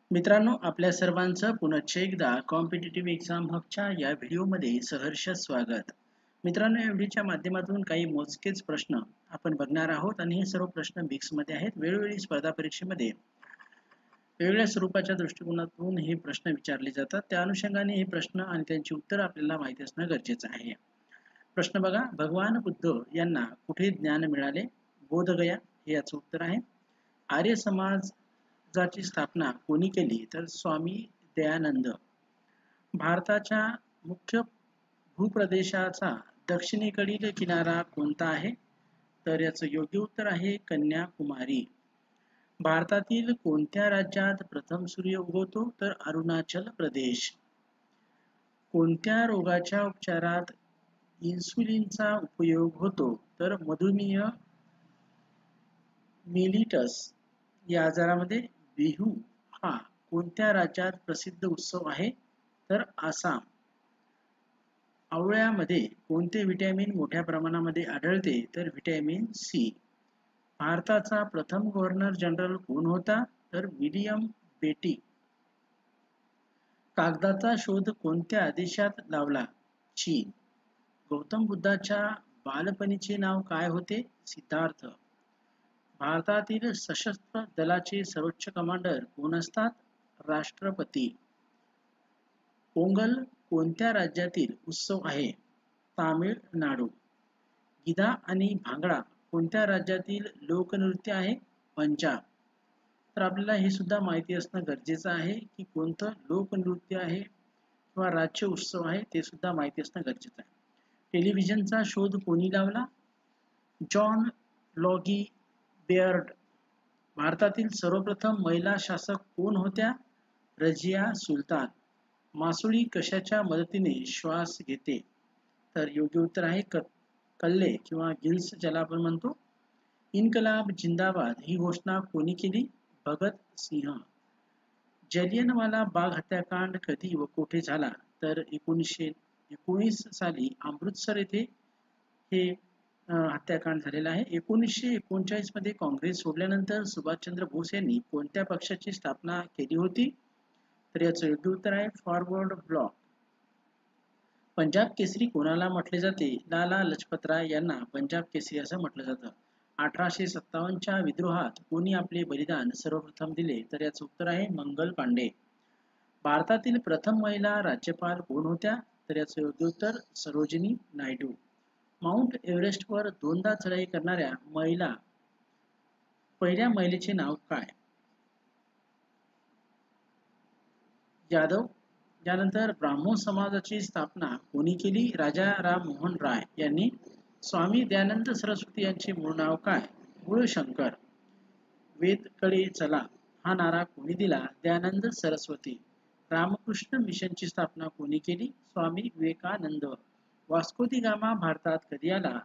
मित्रांनो, आपल्या सर्वांचं पुनश्च एकदा कॉम्पिटिटिव्ह एक्झाम हबच्या या व्हिडिओमध्ये सहर्ष स्वागत. मित्रांनो, या व्हिडिओच्या माध्यमातून काही मोजकेच प्रश्न आपण बघणार आहोत आणि हे सर्व प्रश्न मिक्समध्ये आहेत. वेळोवेळी स्पर्धा परीक्षेमध्ये वेगवेगळ्या स्वरूपाच्या दृष्टिकोनातून हे प्रश्न विचारले जातात. त्या अनुषंगाने हे प्रश्न आणि त्यांची उत्तर आपल्याला माहिती असणं गरजेचं आहे. प्रश्न बघा, भगवान बुद्ध यांना कुठे ज्ञान मिळाले? बोधगया हे याचं उत्तर आहे. आर्य समाजाची स्थापना कोणी केली? तर स्वामी दयानंद. भारताच्या मुख्य भूप्रदेशाचा दक्षिणेकडील किनारा कोणता आहे? तर याचं योग्य उत्तर आहे कन्याकुमारी. भारतातील कोणत्या राज्यात प्रथम सूर्य उगवतो? तर अरुणाचल प्रदेश. कोणत्या रोगाच्या उपचारात इन्सुलिनचा उपयोग होतो? तर मधुमेह मेलिटस या आजारामध्ये बिहू हा कोणत्या राज्यात प्रसिद्ध उत्सव आहे? तर आसाम. आवळ्यामध्ये कोणते व्हिटॅमिन मोठ्या प्रमाणामध्ये आढळते? तर व्हिटॅमिन सी. भारताचा प्रथम गव्हर्नर जनरल कोण होता? तर विलियम बेटी. कागदाचा शोध कोणत्या देशात लावला? चीन. गौतम बुद्धाच्या बालपणीचे नाव काय होते? सिद्धार्थ. भारतातील सशस्त्र दलाचे सर्वोच्च कमांडर कोण असतात? राष्ट्रपती. पोंगल कोणत्या राज्यातील उत्सव आहे? तामिळनाडू. गिधा आणि भांगडा कोणत्या राज्यातील लोकनृत्य आहे? पंजाब. तर आपल्याला हे सुद्धा माहिती असणं गरजेचं आहे की कोणतं लोकनृत्य आहे किंवा राज्य उत्सव आहे ते सुद्धा माहिती असणं गरजेचं आहे. टेलिव्हिजनचा शोध कोणी लावला? John Logie Baird. भारतातील सर्वप्रथम महिला शासक कोण होत्या? रजिया सुलतान. मासुळी कशाच्या मदतीने श्वास घेते? तर योग्य उत्तर आहे कल्ले किंवा गिल्स ज्याला आपण म्हणतो. इन्कलाब जिंदाबाद ही घोषणा कोणी केली? भगत सिंह. जलियनवाला बाग हत्याकांड कधी व कुठे झाला? तर 1919 साली अमृतसर येथे हे हत्याकांड झालेला आहे. 1939 मध्ये काँग्रेस सोडल्यानंतर सुभाषचंद्र बोस यांनी कोणत्या पक्षाची स्थापना केली होती? तर याचं योग्य उत्तर आहे फॉरवर्ड ब्लॉक. पंजाब केसरी कोणाला म्हटले जाते? लाला लजपतराय यांना पंजाब केसरी असं म्हटलं जातं. 1857च्या विद्रोहात कोणी आपले बलिदान सर्वप्रथम दिले? तर याचं उत्तर आहे मंगल पांडे. भारतातील प्रथम महिला राज्यपाल कोण होत्या? तर याचं योग्य उत्तर सरोजिनी नायडू. माउंट एव्हरेस्टवर दोनदा चढाई करणाऱ्या पहिल्या महिलेचे नाव काय? यादव. यानंतर ब्राह्मो समाजाची स्थापना कोणी केली? राजा राम मोहन राय यांनी. स्वामी दयानंद सरस्वती यांचे मूळ नाव काय? मूळशंकर. वेदकडे चला हा नारा कोणी दिला? दयानंद सरस्वती. रामकृष्ण मिशनची स्थापना कोणी केली? Swami Vivekananda. Vasco da Gama भारतात कधी आला?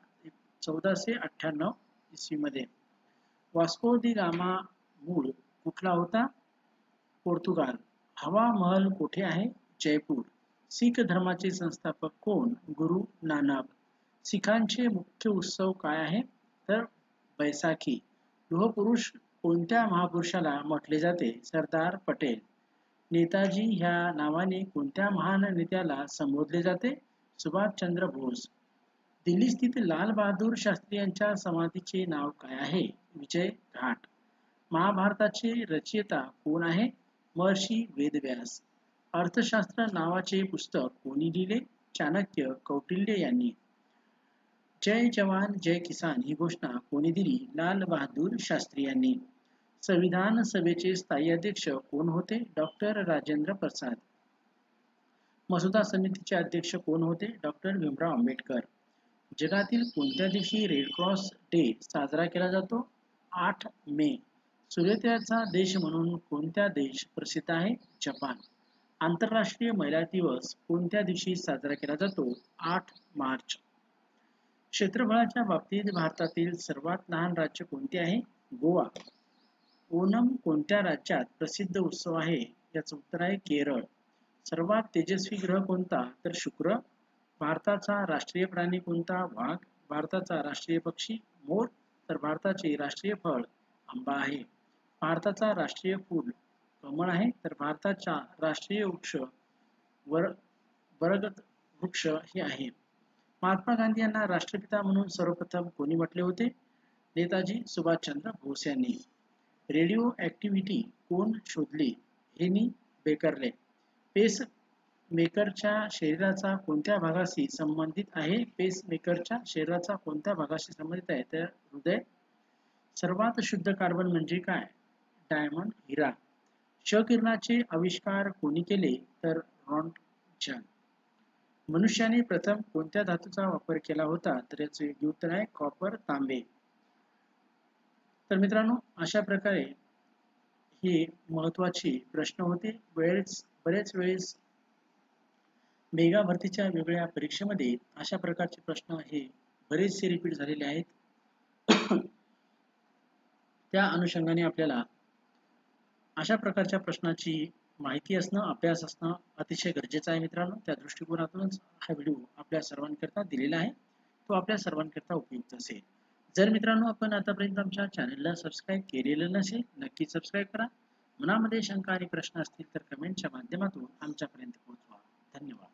1498 ईस्वी मध्ये. वास्को दी गामा मूळ कुठला होता? पोर्तुगाल. हवा महल कोठे आहे? जयपूर. शीख धर्माचे संस्थापक कोण? गुरु नानक. सिखांचे मुख्य उत्सव काय आहे? तर बैसाखी. लोहपुरुष कोणत्या महापुरुषाला म्हटले जाते? सरदार पटेल. नेताजी ह्या नावाने कोणत्या महान नेत्याला संबोधले जाते? सुभाषचंद्र बोस. दिल्ली स्थित लाल बहादूर शास्त्री यांच्या समाधीचे नाव काय आहे? विजय घाट. महाभारताचे रचयिता कोण आहे? महर्षी वेदव्यास. अर्थशास्त्र नावाचे पुस्तक कोणी लिहिले? चाणक्य कौटिल्य यांनी. जय जवान जय किसान ही घोषणा कोणी दिली? लाल बहादूर शास्त्री यांनी. संविधान सभेचे स्थायी अध्यक्ष कोण होते? डॉक्टर राजेंद्र प्रसाद. मसुदा समितीचे अध्यक्ष कोण होते? डॉक्टर भीमराव आंबेडकर. जगातील कोणत्या दिवशी रेड क्रॉस डे साजरा केला जातो? 8 मे. सूर्योदयाचा देश म्हणून कोणत्या देश प्रसिद्ध आहे? जपान. आंतरराष्ट्रीय महिला दिवस कोणत्या दिवशी साजरा केला जातो? 8 मार्च. क्षेत्रफळाच्या बाबतीत भारतातील सर्वात लहान राज्य कोणते आहे? गोवा. ओणम कोणत्या राज्यात प्रसिद्ध उत्सव आहे? याचं उत्तर आहे केरळ. सर्वात तेजस्वी ग्रह कोणता? तर शुक्र. भारताचा राष्ट्रीय प्राणी कोणता? वाघ. भारताचा राष्ट्रीय पक्षी मोर. तर भारताचे राष्ट्रीय फळ आंबा आहे. भारताचा राष्ट्रीय फूल कमळ आहे, तर भारताचा राष्ट्रीय वृक्ष बरगद वृक्ष हे आहे. महात्मा गांधी यांना राष्ट्रपिता म्हणून सर्वप्रथम कोणी म्हटले होते? नेताजी सुभाषचंद्र बोस यांनी. रेडिओ ऍक्टिव्हिटी कोण शोधली? हेनी बेकरले. पेस मेकरच्या शरीराचा कोणत्या भागाशी संबंधित आहे? पेस मेकरच्या शरीराचा कोणत्या भागाशी संबंधित आहे? तर हृदय. सर्वात शुद्ध कार्बन म्हणजे काय? डायमंड, हिरा. क्ष किरणाचे आविष्कार कोणी केले? तर रॉन्टगन. मनुष्याने प्रथम कोणत्या धातूचा वापर केला होता? तर याचे योग्य उत्तर आहे कॉपर, तांबे. तर मित्रांनो, अशा प्रकारे हे महत्वाचे प्रश्न होते. बरेच वेळेस मेगा भरतीच्या वेगळ्या परीक्षेमध्ये अशा प्रकारचे प्रश्न हे बरेचसे रिपीट झालेले आहेत. त्या अनुषंगाने आपल्याला अशा प्रकारच्या प्रश्नाची माहिती असणं, अभ्यास असणं अतिशय गरजेचं आहे मित्रांनो. त्या दृष्टिकोनातूनच हा व्हिडिओ आपल्या सर्वांकरता दिलेला आहे. तो आपल्या सर्वांकरता उपयुक्त असेल. जर मित्रांनो आपण आतापर्यंत आमच्या चॅनलला सबस्क्राईब केलेलं नसेल, नक्की सबस्क्राईब करा. मनामध्ये शंका आणि प्रश्न असतील तर कमेंटच्या माध्यमातून आमच्यापर्यंत पोहोचवा. धन्यवाद.